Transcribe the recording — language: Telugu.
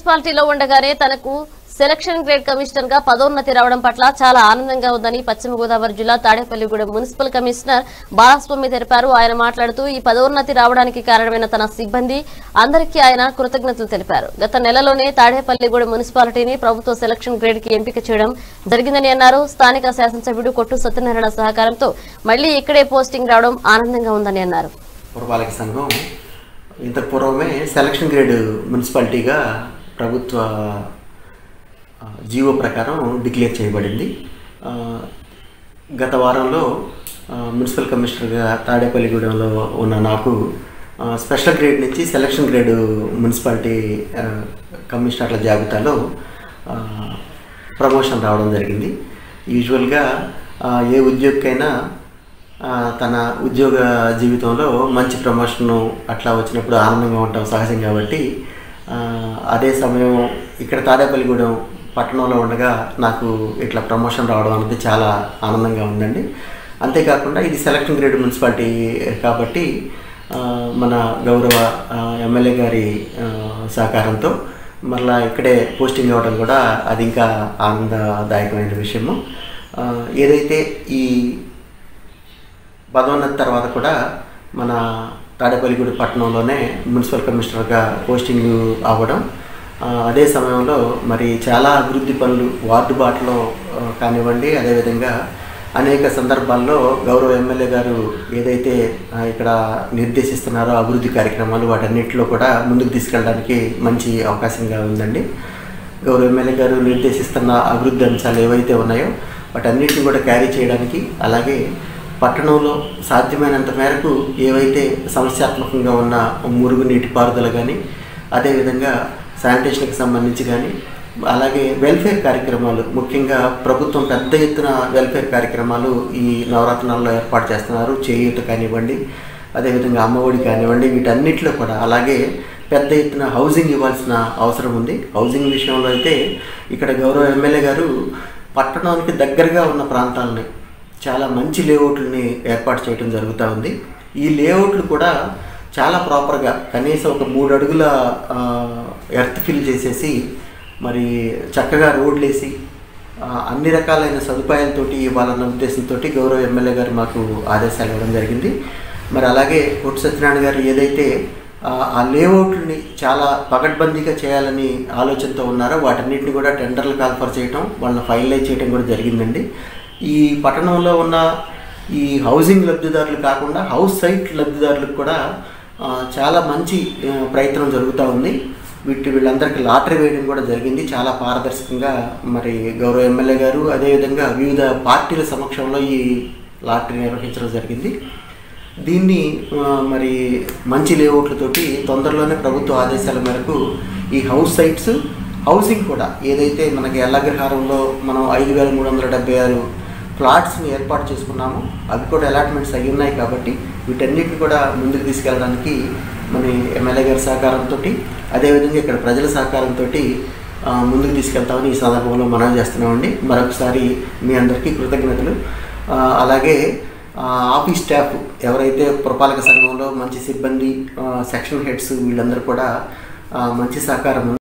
మున్సిపాలిటీలో ఉండగానే తనకు సెలక్షన్ గ్రేడ్ కమిషనర్ గా పదోన్నతి రావడం పట్ల చాలా ఆనందంగా ఉందని పశ్చిమ గోదావరి జిల్లా తాడేపల్లిగూడెం మున్సిపల్ కమిషనర్ బాలస్వామి తెలిపారు. ఆయన మాట్లాడుతూ ఈ పదోన్నతి రావడానికి కారణమైన తన సిబ్బంది అందరికీ ఆయన కృతజ్ఞతలు తెలిపారు. గత నెలలోనే తాడేపల్లిగూడెం మున్సిపాలిటీని ప్రభుత్వ సెలక్షన్ గ్రేడ్ కి ఎంపిక చేయడం జరిగిందని అన్నారు. స్థానిక శాసనసభ్యుడు కొట్టు సత్యనారాయణ సహకారంతో మళ్లీ ఇక్కడే పోస్టింగ్ రావడం ఆనందంగా ఉందని అన్నారు. ఇంత పూర్వమే సెలక్షన్ గ్రేడ్ మున్సిపాలిటీగా ప్రభుత్వ జీవో ప్రకారం డిక్లేర్ చేయబడింది. గత వారంలో మున్సిపల్ కమిషనర్గా తాడేపల్లిగూడెంలో ఉన్న నాకు స్పెషల్ గ్రేడ్ నుంచి సెలక్షన్ గ్రేడ్ మున్సిపాలిటీ కమిషనర్ల జాబితాలో ప్రమోషన్ రావడం జరిగింది. యూజువల్గా ఏ ఉద్యోగికైనా తన ఉద్యోగ జీవితంలో మంచి ప్రమోషన్ అట్లా వచ్చినప్పుడు ఆనందంగా ఉంటాం సహజం. కాబట్టి అదే సమయం ఇక్కడ తాడేపల్లిగూడెం పట్టణంలో ఉండగా నాకు ఇట్లా ప్రమోషన్ రావడం అనేది చాలా ఆనందంగా ఉందండి. అంతేకాకుండా ఇది సెలక్షన్ గ్రేడ్ మున్సిపాలిటీ కాబట్టి మన గౌరవ ఎమ్మెల్యే గారి సహకారంతో మరలా ఇక్కడే పోస్టింగ్ అవ్వడం కూడా అది ఇంకా ఆనందదాయకమైన విషయము. ఏదైతే ఈ పదోన్నతి తర్వాత కూడా మన తాడేపల్లిగూడెం పట్టణంలోనే మున్సిపల్ కమిషనర్గా పోస్టింగ్ అవ్వడం, అదే సమయంలో మరి చాలా అభివృద్ధి పనులు వార్డు బాటలో కానివ్వండి, అదేవిధంగా అనేక సందర్భాల్లో గౌరవ ఎమ్మెల్యే గారు ఏదైతే ఇక్కడ నిర్దేశిస్తున్నారో అభివృద్ధి కార్యక్రమాలు వాటన్నిటిలో కూడా ముందుకు తీసుకెళ్ళడానికి మంచి అవకాశంగా ఉందండి. గౌరవ ఎమ్మెల్యే గారు నిర్దేశిస్తున్న అభివృద్ధి అంశాలు ఏవైతే ఉన్నాయో వాటన్నిటిని కూడా క్యారీ చేయడానికి, అలాగే పట్టణంలో సాధ్యమైనంత మేరకు ఏవైతే సమస్యాత్మకంగా ఉన్న మురుగునీటి పారుదల కానీ, అదేవిధంగా శానిటేషన్కి సంబంధించి కానీ, అలాగే వెల్ఫేర్ కార్యక్రమాలు, ముఖ్యంగా ప్రభుత్వం పెద్ద ఎత్తున వెల్ఫేర్ కార్యక్రమాలు ఈ నవరత్నాల్లో ఏర్పాటు చేస్తున్నారు. చేయూత కానివ్వండి, అదేవిధంగా అమ్మఒడి కానివ్వండి, వీటన్నిటిలో కూడా, అలాగే పెద్ద ఎత్తున హౌసింగ్ ఇవ్వాల్సిన అవసరం ఉంది. హౌసింగ్ విషయంలో అయితే ఇక్కడ గౌరవ ఎమ్మెల్యే గారు పట్టణానికి దగ్గరగా ఉన్న ప్రాంతాలని చాలా మంచి లేఅవుట్లని ఏర్పాటు చేయడం జరుగుతూ ఉంది. ఈ లేఅవుట్లు కూడా చాలా ప్రాపర్గా కనీసం ఒక 3 అడుగుల ఎర్త్ ఫిల్ చేసేసి మరి చక్కగా రోడ్లు వేసి అన్ని రకాలైన సదుపాయాలతోటి ఇవ్వాలన్న ఉద్దేశంతో గౌరవ ఎమ్మెల్యే గారు మాకు ఆదేశాలు ఇవ్వడం జరిగింది. మరి అలాగే కొట్టు సత్యనారాయణ గారు ఏదైతే ఆ లేఅవుట్ని చాలా పకడ్బందీగా చేయాలని ఆలోచనతో ఉన్నారో వాటన్నిటిని కూడా టెండర్లు కాల్ఫర్ చేయడం, వాళ్ళని ఫైనలైజ్ చేయడం కూడా జరిగిందండి. ఈ పట్టణంలో ఉన్న ఈ హౌసింగ్ లబ్ధిదారులు కాకుండా హౌస్ సైట్ లబ్ధిదారులకు కూడా చాలా మంచి ప్రయత్నం జరుగుతూ ఉంది. వీళ్ళందరికీ లాటరీ వేయడం కూడా జరిగింది చాలా పారదర్శకంగా. మరి గౌరవ ఎమ్మెల్యే గారు అదేవిధంగా వివిధ పార్టీల సమక్షంలో ఈ లాటరీ నిర్వహించడం జరిగింది. దీన్ని మరి మంచి లేఅవుట్లతోటి తొందరలోనే ప్రభుత్వ ఆదేశాల మేరకు ఈ హౌస్ సైట్స్ హౌసింగ్ కూడా ఏదైతే మనకి ఎల్లగ్రహారంలో మనం 5376 ఫ్లాట్స్ని ఏర్పాటు చేసుకున్నాము, అవి కూడా అలాట్మెంట్స్ అయ్యి ఉన్నాయి. కాబట్టి వీటన్నిటిని కూడా ముందుకు తీసుకెళ్ళడానికి మన ఎమ్మెల్యే గారి సహకారంతో, అదేవిధంగా ఇక్కడ ప్రజల సహకారంతో ముందుకు తీసుకెళ్తామని ఈ సందర్భంలో మనవి చేస్తున్నామండి. మరొకసారి మీ అందరికీ కృతజ్ఞతలు. అలాగే ఆఫీస్ స్టాఫ్ ఎవరైతే పురపాలక సంఘంలో మంచి సిబ్బంది, సెక్షన్ హెడ్స్, వీళ్ళందరూ కూడా మంచి సహకారం